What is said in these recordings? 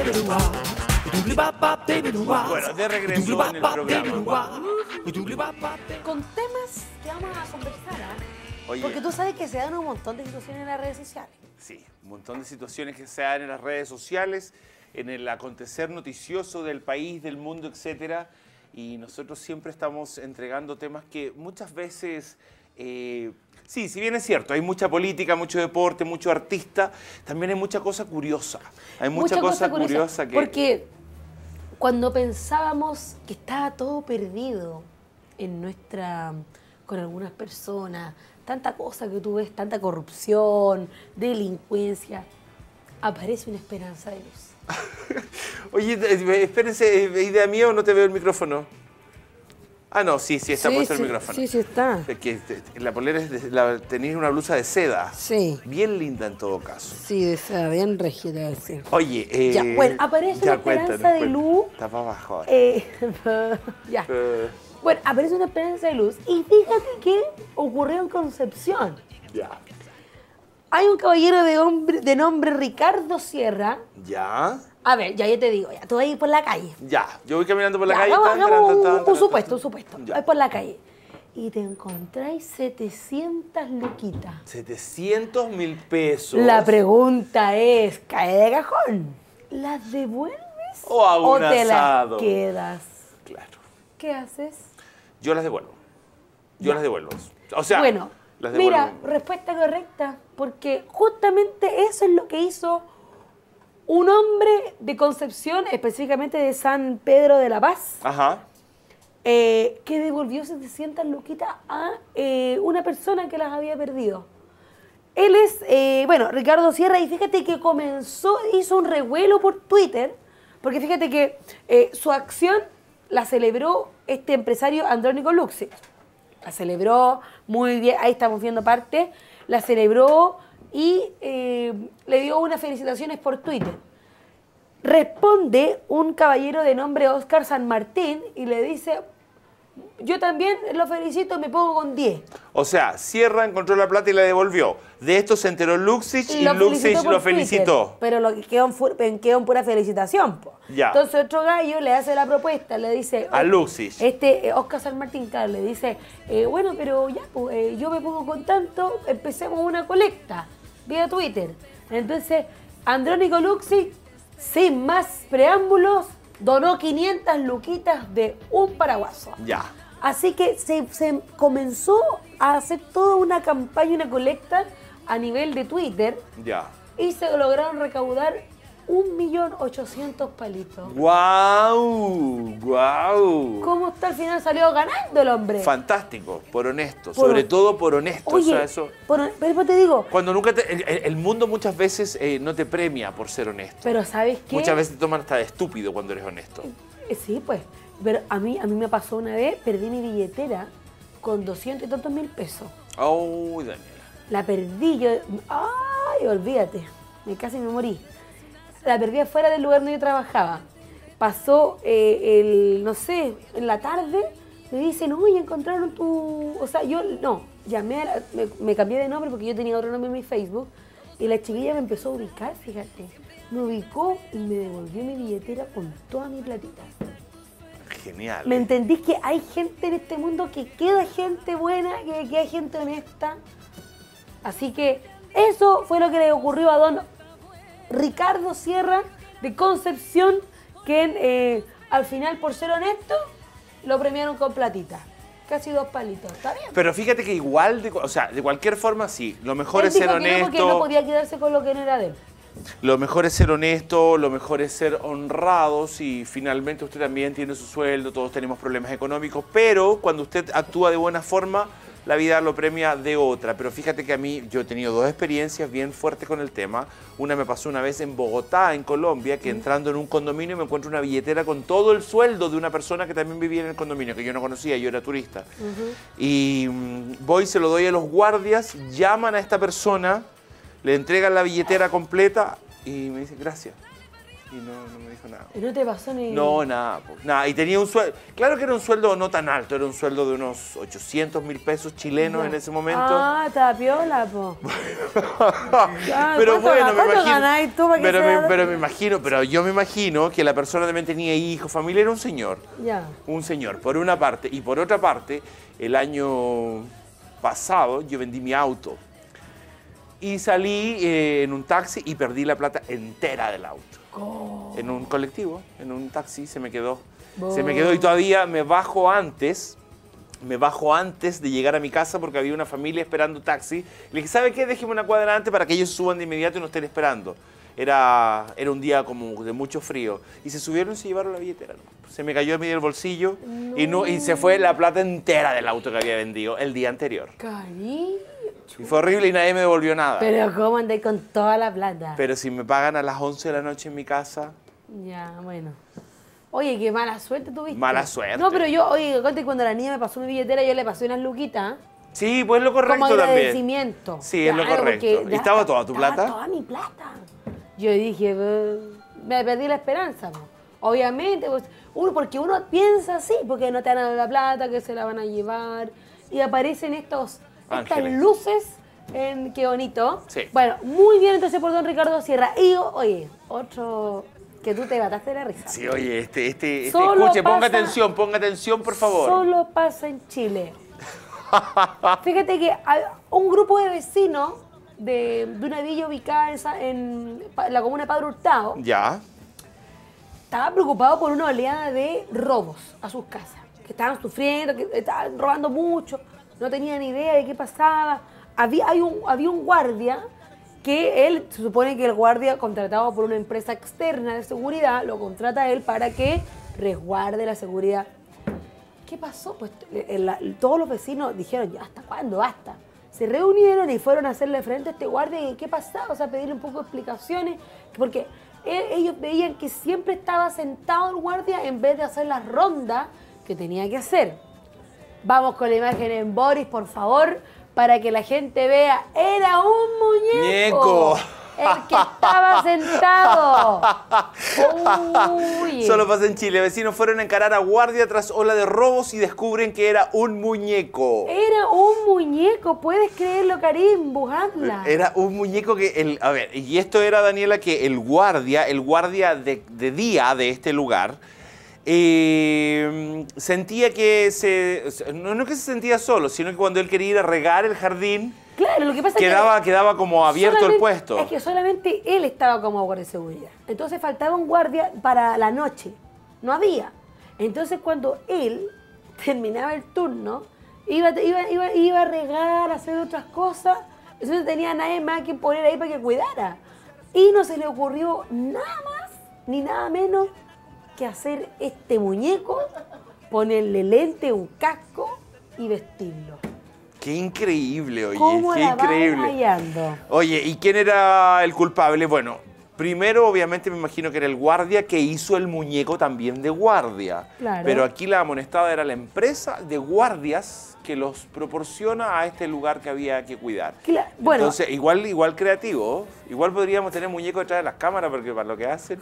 Bueno, de regreso en el programa. Con temas que vamos a conversar, Oye, porque tú sabes que se dan un montón de situaciones en las redes sociales. sí, un montón de situaciones que se dan en las redes sociales, en el acontecer noticioso del país, del mundo, etcétera. Y nosotros siempre estamos entregando temas que muchas veces, sí, si bien es cierto, hay mucha política, mucho deporte, mucho artista, también hay mucha cosa curiosa. Hay mucha cosa curiosa que... Porque cuando pensábamos que estaba todo perdido en con algunas personas, tanta cosa que tú ves, tanta corrupción, delincuencia, aparece una esperanza de luz. Oye, espérense, ¿es idea mía o no te veo el micrófono? Ah, no, sí, está puesto el micrófono. Sí, está. Es que la polera tenéis una blusa de seda. Sí. Bien linda en todo caso. Sí, de esa, bien rígida, sí. Oye, Ya, bueno, aparece una esperanza de luz. Está para abajo. Ya. Bueno, aparece una esperanza de luz. Y fíjate que ocurrió en Concepción. Ya. Hay un caballero de nombre Ricardo Sierra. Ya. A ver, ya yo te digo, ya, tú vas a ir por la calle. Ya, yo voy caminando por la Ya, calle. hagamos un supuesto. Ya. Vas por la calle. Y te encontráis 700 luquitas. 700.000 pesos. La pregunta es, ¿cae de cajón? ¿Las devuelves O a un te asado. las quedas? Claro. ¿Qué haces? Yo las devuelvo. Yo las devuelvo. O sea, Bueno, las devuelvo. mira, respuesta correcta, porque justamente eso es lo que hizo un hombre de Concepción, específicamente de San Pedro de la Paz, Ajá. que devolvió 700 luquitas a una persona que las había perdido. Él es, Ricardo Sierra, y fíjate que hizo un revuelo por Twitter, porque fíjate que su acción la celebró este empresario Andrónico Luxi. La celebró muy bien, ahí estamos viendo parte, la celebró y le dio unas felicitaciones por Twitter. Responde un caballero de nombre Oscar San Martín y le dice, yo también lo felicito, me pongo con 10. O sea, Sierra encontró la plata y la devolvió. De esto se enteró Luxich y Luxich lo felicitó. Pero lo que quedó en pura felicitación. Po. Ya. Entonces otro gallo le hace la propuesta, le dice... A Luxich. Oscar San Martín, claro, le dice, bueno, pero ya, pues, yo me pongo con tanto, empecemos una colecta vía Twitter. Entonces, Andrónico Luxich, sin más preámbulos, donó 500 luquitas de un paraguaso. Ya. Así que se comenzó a hacer toda una campaña, una colecta a nivel de Twitter. Ya. Y se lograron recaudar 1.800.000 palitos. ¡Guau! ¡Guau! ¿Cómo está al final? Salió ganando el hombre. Fantástico, por honesto. Sobre todo por honesto. Oye, o sea, eso... pero te digo... Cuando nunca el mundo muchas veces no te premia por ser honesto. Pero ¿sabes qué? Muchas veces te toman hasta de estúpido cuando eres honesto. Sí, pues. Pero a mí me pasó una vez, perdí mi billetera con 200 y tantos mil pesos. ¡Uy, Daniela! La perdí, yo... ¡Ay, olvídate! Casi me morí. La perdí afuera del lugar donde yo trabajaba. Pasó no sé, en la tarde, me dicen, oye, encontraron tu... O sea, yo, no, llamé, me cambié de nombre porque yo tenía otro nombre en mi Facebook, y la chiquilla me empezó a ubicar, fíjate. Me ubicó y me devolvió mi billetera con toda mi platita. Genial. ¿Me entendís que hay gente en este mundo que queda gente buena, que queda gente honesta? Así que eso fue lo que le ocurrió a don Ricardo Sierra de Concepción, que al final, por ser honesto, lo premiaron con platita. Casi 2 palitos, ¿está bien? Pero fíjate que igual, de cualquier forma, sí. Lo mejor es ser honesto. Porque no podía quedarse con lo que no era de él. Lo mejor es ser honesto, lo mejor es ser honrados y finalmente usted también tiene su sueldo, todos tenemos problemas económicos, pero cuando usted actúa de buena forma, la vida lo premia de otra. Pero fíjate que a mí, yo he tenido 2 experiencias bien fuertes con el tema. Una me pasó una vez en Bogotá, en Colombia, que entrando en un condominio me encuentro una billetera con todo el sueldo de una persona que también vivía en el condominio, que yo no conocía, yo era turista. Y voy, se lo doy a los guardias, llaman a esta persona, le entregan la billetera completa y me dicen gracias. y no me dijo nada. ¿Y no te pasó ni...? No, nada, pues, nada. Y tenía un sueldo, claro que era un sueldo no tan alto, era un sueldo de unos 800.000 pesos chilenos Ya. en ese momento. Ah, estaba piola, po. Pero bueno, me imagino, ganáis tú para que sea? pero yo me imagino que la persona también tenía hijos, familia, era un señor. Ya. Un señor, por una parte. Y por otra parte, el año pasado yo vendí mi auto. Y salí en un taxi y perdí la plata entera del auto. Oh. En un colectivo, en un taxi, se me quedó. Oh. Se me quedó y todavía me bajo antes de llegar a mi casa porque había una familia esperando taxi. Le dije, ¿sabe qué? Déjeme una cuadra antes para que ellos suban de inmediato y no estén esperando. Era un día como de mucho frío. Y se subieron y se llevaron la billetera. Se me cayó a mí del bolsillo y se fue la plata entera del auto que había vendido el día anterior. Cariño. Y fue horrible y nadie me devolvió nada. Pero ¿cómo andáis con toda la plata? Pero si me pagan a las 11 de la noche en mi casa... Ya, bueno. Oye, qué mala suerte tuviste. Mala suerte. No, pero yo, oye, cuando la niña me pasó mi billetera, yo le pasé unas luquitas. Sí, pues lo correcto como también. agradecimiento. Sí, es lo Claro, correcto. porque ¿Y ya estaba toda tu plata? Estaba toda mi plata. Yo dije, me perdí la esperanza. Po. Obviamente, pues, porque uno piensa así, porque no te dan la plata, que se la van a llevar. Y aparecen estas Ángeles. luces. Qué bonito. Sí. Bueno, muy bien entonces por don Ricardo Sierra. Y, oye, otro que tú te mataste de la risa. Sí, oye, Solo escuche, ponga pasa- atención, por favor. Solo pasa en Chile. Fíjate que hay un grupo de vecinos de una villa ubicada en la comuna de Padre Hurtado Ya. estaba preocupado por una oleada de robos a sus casas. Que estaban sufriendo, que estaban robando mucho, no tenían idea de qué pasaba. Había un guardia que él, se supone que el guardia contratado por una empresa externa de seguridad, lo contrata a él para que resguarde la seguridad. ¿Qué pasó? Pues todos los vecinos dijeron, ya, ¿hasta cuándo? Basta. Se reunieron y fueron a hacerle frente a este guardia y ¿qué pasaba? O sea, pedirle un poco de explicaciones, porque ellos veían que siempre estaba sentado el guardia en vez de hacer las rondas que tenía que hacer. Vamos con la imagen en Boris, por favor, para que la gente vea. Era un muñeco. El que estaba sentado. Uy. Solo pasa en Chile. Vecinos fueron a encarar a guardia tras ola de robos y descubren que era un muñeco. Era un muñeco, ¿puedes creerlo, Karim? Bujatla. Era un muñeco que... A ver, y esto era, Daniela, que el guardia de día de este lugar... sentía que no que se sentía solo, sino que cuando él quería ir a regar el jardín, claro, lo que pasa quedaba como abierto el solamente- puesto. Es que solamente él estaba como guardia de seguridad. Entonces faltaba un guardia para la noche. No había. Entonces cuando él terminaba el turno, iba a regar, a hacer otras cosas. Entonces no tenía nadie más que poner ahí para que cuidara. Y no se le ocurrió nada más, ni nada menos que hacer este muñeco, ponerle lente, un casco y vestirlo. Qué increíble, oye, ¿Cómo qué la vas increíble. hallando? Oye, ¿y quién era el culpable? Bueno, primero obviamente me imagino que era el guardia que hizo el muñeco también de guardia. Claro. Pero aquí la amonestada era la empresa de guardias que los proporciona a este lugar que había que cuidar. Bueno, Entonces, igual creativo, igual podríamos tener muñecos detrás de las cámaras porque para lo que hacen.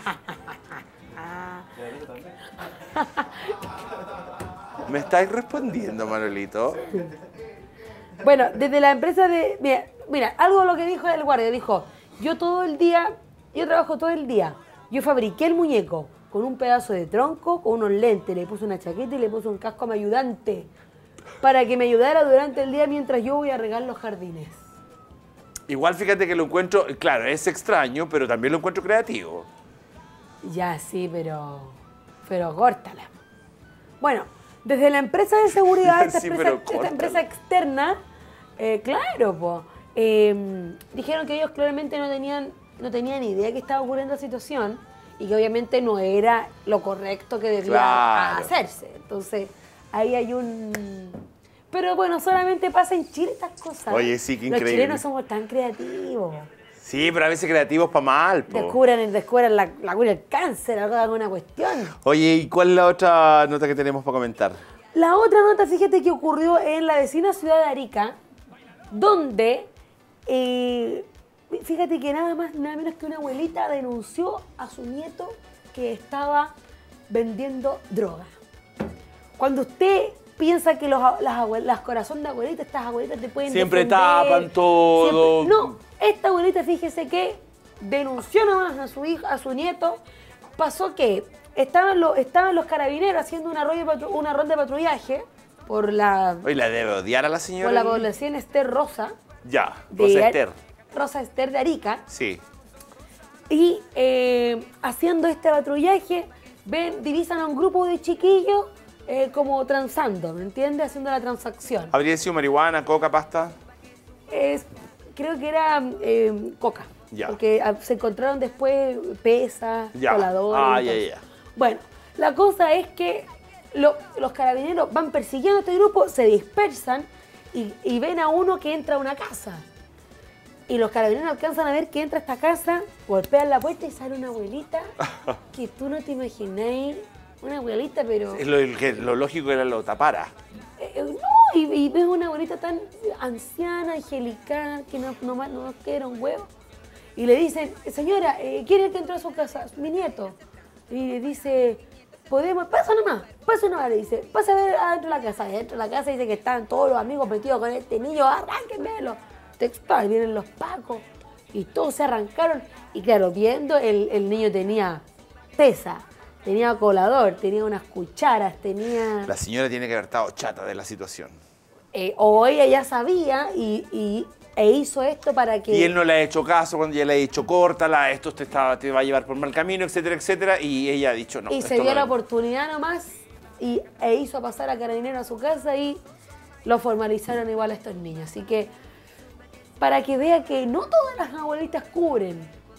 ¿Me estáis respondiendo, Manuelito? bueno, desde la empresa de... Mira, algo de lo que dijo el guardia, dijo, yo trabajo todo el día, yo fabriqué el muñeco con un pedazo de tronco, con unos lentes, le puse una chaqueta y le puse un casco a mi ayudante para que me ayudara durante el día mientras yo voy a regar los jardines. Igual fíjate que lo encuentro, claro, es extraño, pero también lo encuentro creativo. Ya, sí, pero córtala. Bueno, desde la empresa de seguridad, Sí, pero córtala. esta empresa externa, claro, dijeron que ellos claramente no tenían idea que estaba ocurriendo la situación y que obviamente no era lo correcto que debía Claro. hacerse. Entonces, ahí hay un... Pero bueno, solamente pasa en Chile estas cosas. Oye, sí, qué Los increíble. chilenos somos tan creativos. Sí, pero a veces creativos para mal, po. Descubran la cura del cáncer, alguna cuestión. Oye, ¿y cuál es la otra nota que tenemos para comentar? La otra nota, fíjate que ocurrió en la vecina ciudad de Arica, donde fíjate que nada más, nada menos que una abuelita denunció a su nieto que estaba vendiendo droga. Cuando usted piensa que las corazón de abuelitas, estas abuelitas te pueden siempre defender, tapan todo. siempre, no, esta abuelita, fíjese que denunció nomás a su hijo, a su nieto. Pasó que estaban los carabineros haciendo una ronda de patrullaje por la... Hoy la debe odiar a la señora. Por la población Esther Rosa. Ya, Rosa Esther. Rosa Esther de Arica. Sí. Y haciendo este patrullaje, divisan a un grupo de chiquillos como transando, ¿me entiendes? Haciendo la transacción. ¿Habría sido marihuana, coca, pasta? Creo que era coca. Ya. Porque se encontraron después pesas, coladores. Ya. Bueno, la cosa es que los carabineros van persiguiendo a este grupo, se dispersan y ven a uno que entra a una casa. Y los carabineros alcanzan a ver que entra a esta casa, golpean la puerta y sale una abuelita que tú no te imagináis. Una abuelita, pero... Lo lógico era lo tapara. No, y ves una abuelita tan anciana, angelical, que no nos queda un huevo. Y le dicen, señora, ¿quién es el que entró a su casa? Mi nieto. Y le dice, pasa nomás, le dice, pasa a ver adentro de la casa. Y adentro de la casa dice que están todos los amigos metidos con este niño, arránquenmelo. Textual, vienen los pacos. Y todos se arrancaron. Y claro, viendo, el niño tenía pesa, tenía colador, tenía unas cucharas, tenía... La señora tiene que haber estado chata de la situación. O ella ya sabía e hizo esto para que... Y él no le ha hecho caso cuando ya le ha dicho, córtala, esto te va a llevar por mal camino, etcétera, etcétera. Y ella ha dicho no. Y se dio la oportunidad nomás e hizo pasar a Carabinero a su casa y lo formalizaron igual a estos niños. Así que, para que vea que no todas las abuelitas cubren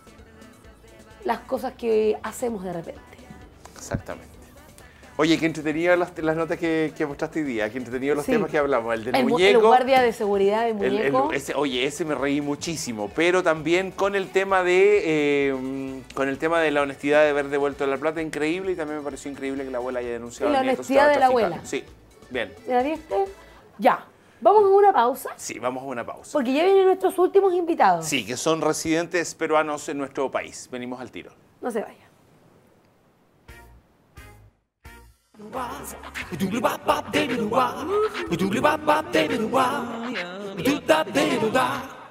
las cosas que hacemos de repente. Exactamente. Oye, qué entretenido las notas que mostraste hoy día, qué entretenido los temas que hablamos. El del muñeco. El guardia de seguridad del muñeco. Ese me reí muchísimo, pero también con el tema de la honestidad de haber devuelto la plata, increíble, y también me pareció increíble que la abuela haya denunciado y la al nieto. honestidad de la abuela. Sí, bien. ¿La viste? Ya. ¿Vamos a una pausa? Sí, vamos a una pausa. Porque ya vienen nuestros últimos invitados. Sí, que son residentes peruanos en nuestro país. Venimos al tiro. No se vaya. Doobly-bop-bop, baby-doo-wah. Doobly-bop-bop, baby-doo-wah. Do-da-baby-doo-da.